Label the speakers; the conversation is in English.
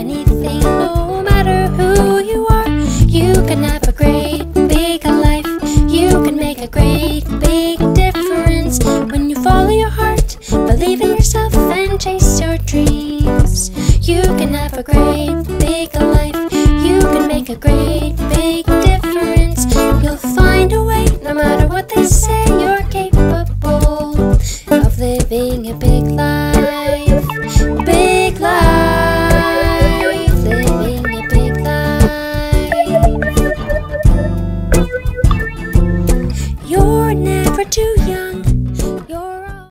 Speaker 1: anything. No matter who you are, you can have a great big life. You can make a great big difference when you follow your heart, believe in yourself and chase your dreams. You can have a great big life. You can make a great big difference. You'll find a way no matter what they say.